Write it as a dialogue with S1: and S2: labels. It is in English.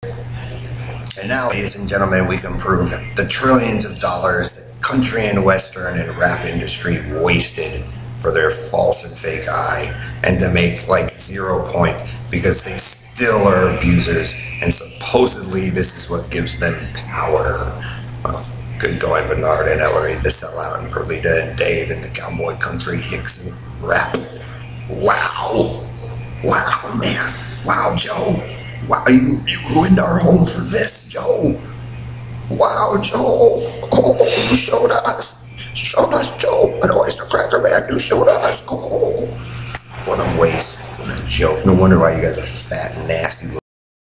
S1: And now, ladies and gentlemen, we can prove the trillions of dollars that country and western and rap industry wasted for their false and fake eye, and to make like 0 point because they still are abusers, and supposedly this is what gives them power. Well, good going, Bernard and Ellery, the sellout, and Perlita and Dave, and the cowboy country hicks and rap. Wow. Wow, man. Wow, Joe. Wow, you ruined our home for this, Joe. Wow, Joe. Oh, you showed us. Showed us, Joe. An oyster cracker man, you showed us. Oh, what a waste. What a joke. No wonder why you guys are fat and nasty.